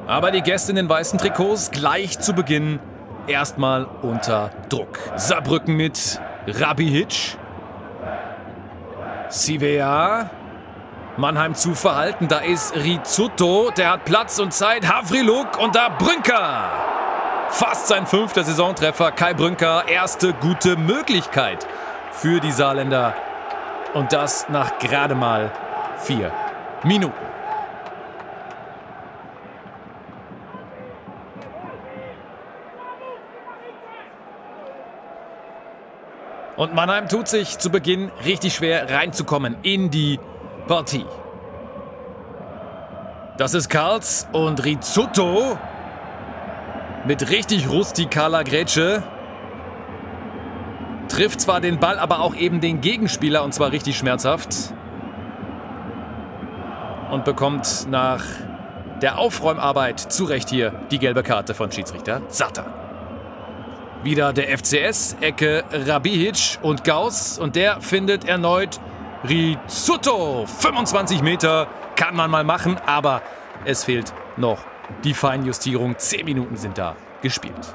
Aber die Gäste in den weißen Trikots gleich zu Beginn erstmal unter Druck. Saarbrücken mit Rabihic. Sivea. Mannheim zu verhalten. Da ist Rizzuto. Der hat Platz und Zeit. Havriluk und da Brünker. Fast sein 5. Saisontreffer. Kai Brünker. Erste gute Möglichkeit für die Saarländer. Und das nach gerade mal 4 Minuten. Und Mannheim tut sich zu Beginn richtig schwer reinzukommen in die Partie. Das ist Karls und Rizzuto mit richtig rustikaler Grätsche. Trifft zwar den Ball, aber auch eben den Gegenspieler und zwar richtig schmerzhaft. Und bekommt nach der Aufräumarbeit zu Recht hier die gelbe Karte von Schiedsrichter Satter. Wieder der FCS, Ecke Rabihic und Gauss und der findet erneut Rizzuto. 25 Meter kann man mal machen, aber es fehlt noch die Feinjustierung. 10 Minuten sind da gespielt.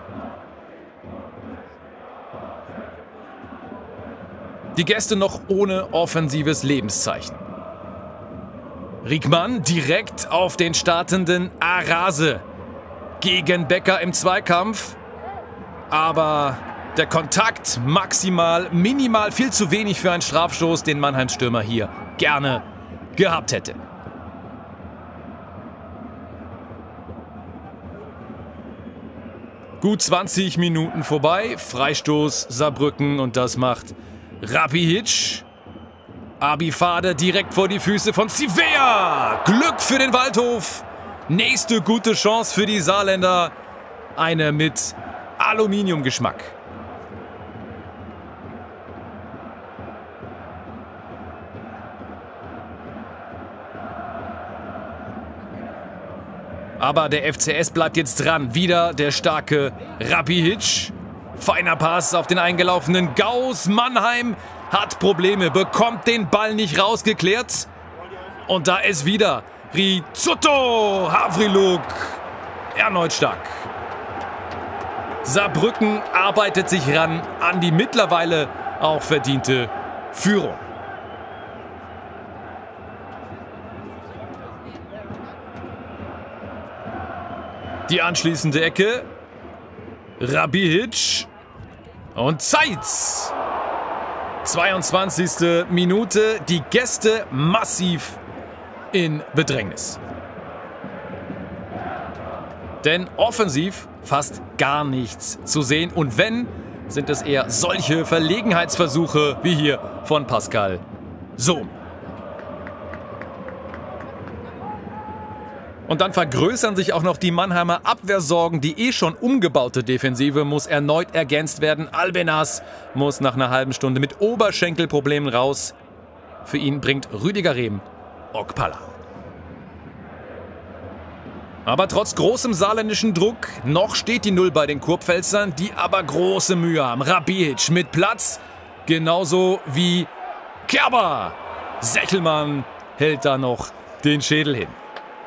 Die Gäste noch ohne offensives Lebenszeichen. Riekmann direkt auf den startenden Arase. Gegen Becker im Zweikampf. Aber der Kontakt maximal, minimal, viel zu wenig für einen Strafstoß, den Mannheims Stürmer hier gerne gehabt hätte. Gut 20 Minuten vorbei, Freistoß Saarbrücken und das macht Rabihic. Abifade direkt vor die Füße von Sivea. Glück für den Waldhof. Nächste gute Chance für die Saarländer. Eine mit Aluminiumgeschmack. Aber der FCS bleibt jetzt dran. Wieder der starke Rabihic. Feiner Pass auf den eingelaufenen Gauss. Mannheim hat Probleme, bekommt den Ball nicht rausgeklärt. Und da ist wieder Rizzuto. Havriluk erneut stark. Saarbrücken arbeitet sich ran an die mittlerweile auch verdiente Führung. Die anschließende Ecke. Rabihic und Zeitz. 22. Minute. Die Gäste massiv in Bedrängnis. Denn offensiv fast gar nichts zu sehen. Und wenn, sind es eher solche Verlegenheitsversuche wie hier von Pascal Sohm. Und dann vergrößern sich auch noch die Mannheimer Abwehrsorgen. Die schon umgebaute Defensive muss erneut ergänzt werden. Albenas muss nach einer halben Stunde mit Oberschenkelproblemen raus. Für ihn bringt Rüdiger Rehm Okpala. Aber trotz großem saarländischen Druck, noch steht die Null bei den Kurpfälzern, die aber große Mühe haben. Rabihic mit Platz, genauso wie Kerber. Sechelmann hält da noch den Schädel hin.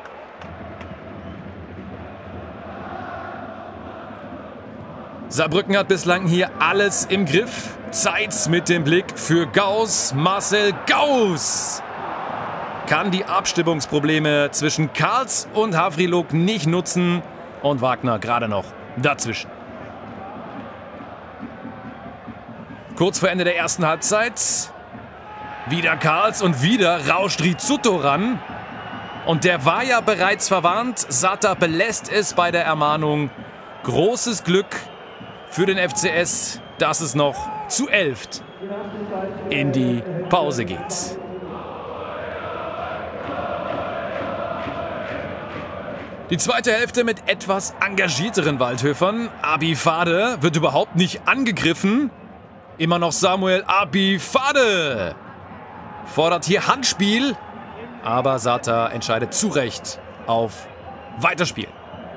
Saarbrücken hat bislang hier alles im Griff. Zeitz mit dem Blick für Gauss. Marcel Gauss kann die Abstimmungsprobleme zwischen Karls und Havriluk nicht nutzen. Und Wagner gerade noch dazwischen. Kurz vor Ende der ersten Halbzeit. Wieder Karls und wieder rauscht Rizzuto ran. Und der war ja bereits verwarnt. Satter belässt es bei der Ermahnung. Großes Glück für den FCS, dass es noch zu 11 in die Pause geht. Die zweite Hälfte mit etwas engagierteren Waldhöfern. Abifade wird überhaupt nicht angegriffen. Immer noch Samuel Abifade. Fordert hier Handspiel. Aber Satter entscheidet zu Recht auf Weiterspiel.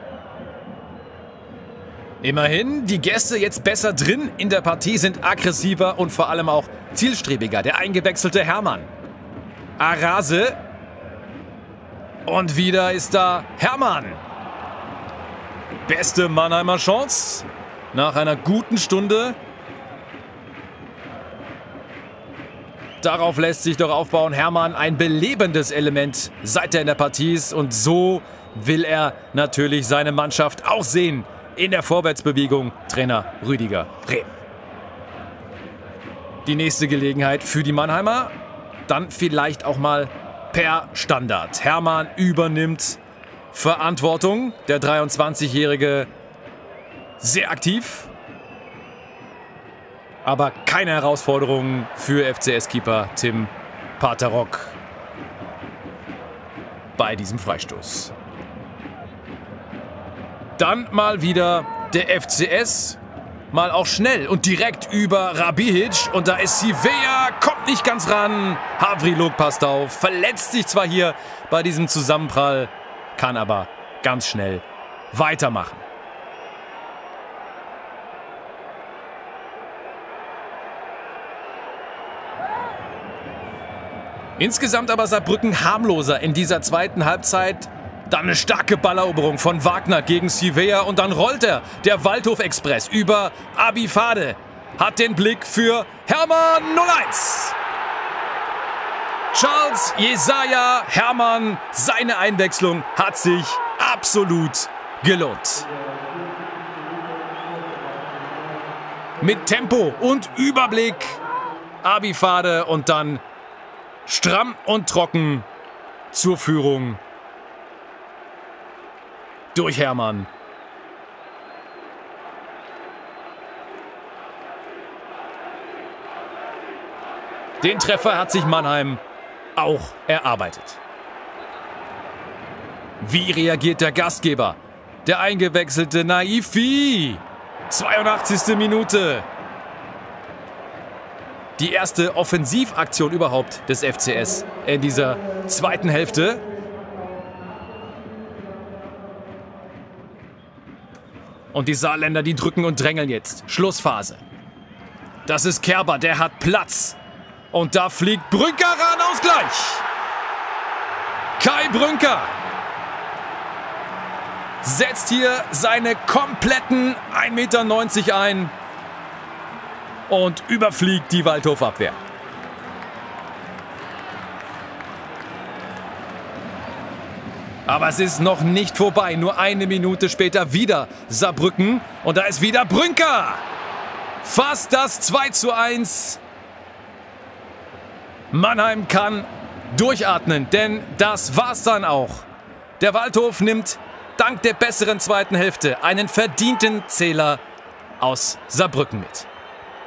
Immerhin, die Gäste jetzt besser drin in der Partie, sind aggressiver und vor allem auch zielstrebiger. Der eingewechselte Hermann. Arase. Und wieder ist da Hermann. beste Mannheimer Chance nach einer guten Stunde. Darauf lässt sich doch aufbauen. Hermann, ein belebendes Element, seit er in der Partie ist. Und so will er natürlich seine Mannschaft auch sehen in der Vorwärtsbewegung. Trainer Rüdiger Rehm. Die nächste Gelegenheit für die Mannheimer. Dann vielleicht auch mal per Standard. Hermann übernimmt Verantwortung. Der 23-Jährige sehr aktiv. Aber keine Herausforderung für FCS-Keeper Tim Paterok bei diesem Freistoß. Dann mal wieder der FCS. Mal auch schnell und direkt über Rabihic. Und da ist Sivea, kommt nicht ganz ran. Havriluk passt auf, verletzt sich zwar hier bei diesem Zusammenprall, kann aber ganz schnell weitermachen. Insgesamt aber Saarbrücken harmloser in dieser zweiten Halbzeit. Dann eine starke Balleroberung von Wagner gegen Sivea und dann rollt er, der Waldhof-Express, über Abifade. Hat den Blick für Hermann 0-1. Charles Jesaja Hermann, seine Einwechslung hat sich absolut gelohnt. Mit Tempo und Überblick Abifade und dann stramm und trocken zur Führung durch Hermann. Den Treffer hat sich Mannheim auch erarbeitet. Wie reagiert der Gastgeber? Der eingewechselte Naifi. 82. Minute. Die erste Offensivaktion überhaupt des FCS in dieser zweiten Hälfte. Und die Saarländer, die drücken und drängeln jetzt. Schlussphase. Das ist Kerber, der hat Platz. Und da fliegt Brünker ran, Ausgleich. Kai Brünker setzt hier seine kompletten 1,90 Meter ein und überfliegt die Waldhof-Abwehr. Aber es ist noch nicht vorbei. Nur eine Minute später wieder Saarbrücken. Und da ist wieder Brünker. Fast das 2:1. Mannheim kann durchatmen, denn das war's dann auch. Der Waldhof nimmt dank der besseren zweiten Hälfte einen verdienten Zähler aus Saarbrücken mit.